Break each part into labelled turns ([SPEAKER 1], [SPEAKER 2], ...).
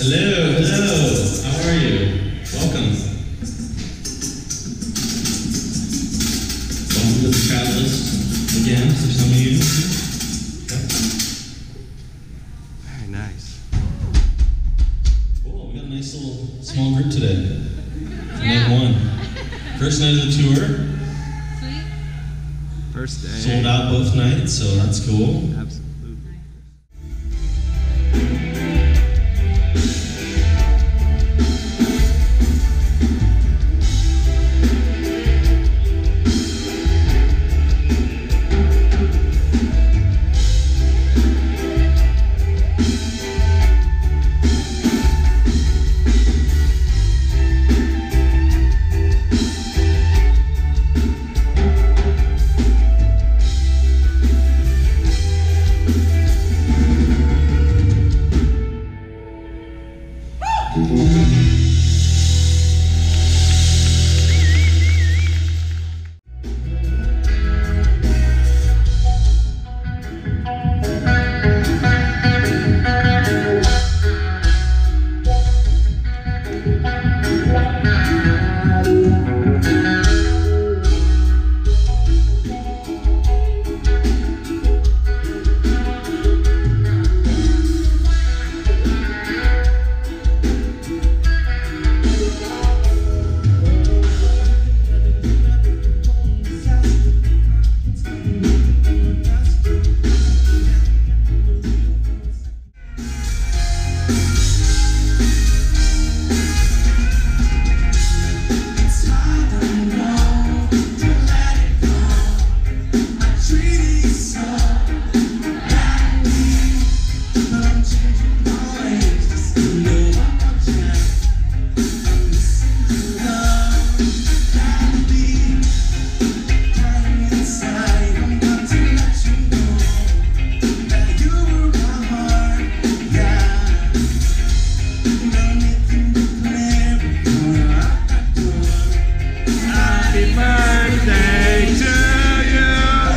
[SPEAKER 1] Hello, hello. How are you? Welcome. Welcome to the chat list again for some of you.
[SPEAKER 2] Very nice.
[SPEAKER 1] Cool, we got a nice little small group today. Night one. First night of the tour.
[SPEAKER 3] Sweet.
[SPEAKER 2] First day.
[SPEAKER 1] Sold out both nights, so that's cool.
[SPEAKER 2] Absolutely.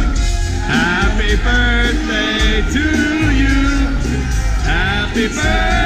[SPEAKER 2] Happy birthday to you. Happy birthday.